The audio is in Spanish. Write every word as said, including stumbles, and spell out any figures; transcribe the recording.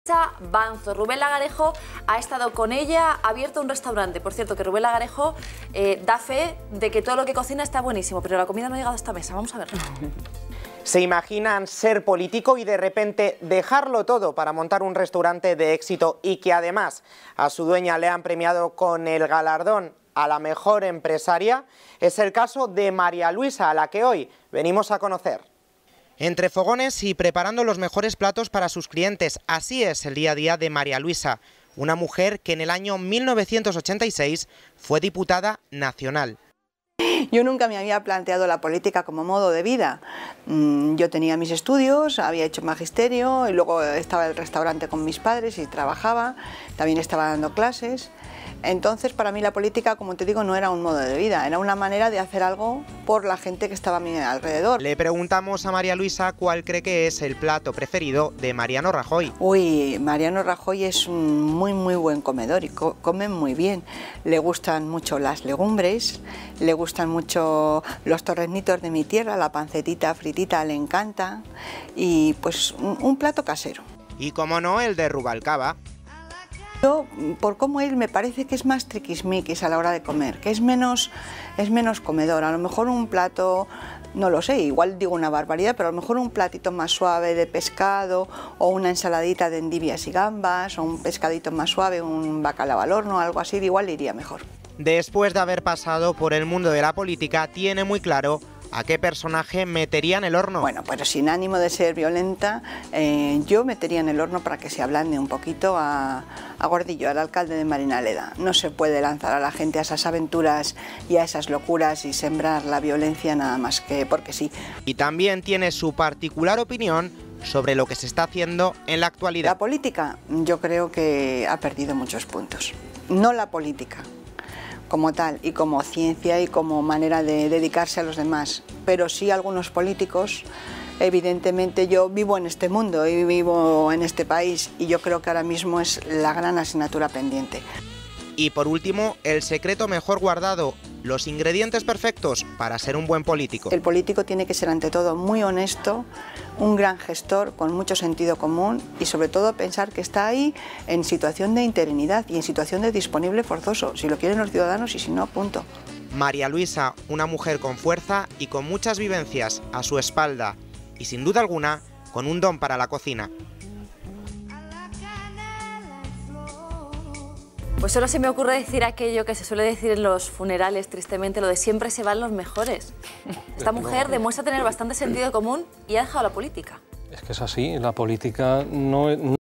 Banzo. Rubén Lagarejo ha estado con ella, ha abierto un restaurante. Por cierto, que Rubén Lagarejo eh, da fe de que todo lo que cocina está buenísimo, pero la comida no ha llegado a esta mesa. Vamos a verlo. ¿Se imaginan ser político y de repente dejarlo todo para montar un restaurante de éxito y que además a su dueña le han premiado con el galardón a la mejor empresaria? Es el caso de María Luisa, a la que hoy venimos a conocer. Entre fogones y preparando los mejores platos para sus clientes, así es el día a día de María Luisa, una mujer que en el año mil novecientos ochenta y seis fue diputada nacional. Yo nunca me había planteado la política como modo de vida. Yo tenía mis estudios, había hecho magisterio y luego estaba en el restaurante con mis padres y trabajaba, también estaba dando clases. Entonces, para mí la política, como te digo, no era un modo de vida, era una manera de hacer algo por la gente que estaba a mi alrededor. Le preguntamos a María Luisa cuál cree que es el plato preferido de Mariano Rajoy. Uy, Mariano Rajoy es un muy muy buen comedor y co come muy bien. Le gustan mucho las legumbres, le gustan mucho los torrenitos de mi tierra, la pancetita fritita le encanta y pues un, un plato casero. Y como no, el de Rubalcaba. Yo, por cómo él, me parece que es más triquismiquis a la hora de comer, que es menos, es menos comedor. A lo mejor un plato, no lo sé, igual digo una barbaridad, pero a lo mejor un platito más suave de pescado o una ensaladita de endivias y gambas o un pescadito más suave, un bacalao al horno, algo así, igual le iría mejor. Después de haber pasado por el mundo de la política, tiene muy claro a qué personaje metería en el horno. Bueno, pero sin ánimo de ser violenta, eh, yo metería en el horno para que se ablande un poquito a, a Gordillo, al alcalde de Marinaleda. No se puede lanzar a la gente a esas aventuras y a esas locuras y sembrar la violencia nada más que porque sí. Y también tiene su particular opinión sobre lo que se está haciendo en la actualidad. La política, yo creo que ha perdido muchos puntos. No la política como tal y como ciencia y como manera de dedicarse a los demás, pero sí algunos políticos. Evidentemente yo vivo en este mundo y vivo en este país y yo creo que ahora mismo es la gran asignatura pendiente. Y por último, el secreto mejor guardado, los ingredientes perfectos para ser un buen político. El político tiene que ser ante todo muy honesto, un gran gestor con mucho sentido común y sobre todo pensar que está ahí en situación de interinidad y en situación de disponible forzoso, si lo quieren los ciudadanos y si no, punto. María Luisa, una mujer con fuerza y con muchas vivencias a su espalda y sin duda alguna con un don para la cocina. Pues solo se me ocurre decir aquello que se suele decir en los funerales, tristemente, lo de siempre se van los mejores. Esta mujer demuestra tener bastante sentido común y ha dejado la política. Es que es así, la política no...